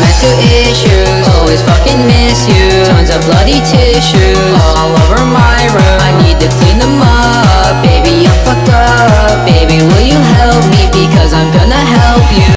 Back to issues, always fucking miss you. Tons of bloody tissues all over my room. I need to clean them up. Baby, I'm fucked up. Baby, will you help me? Because I'm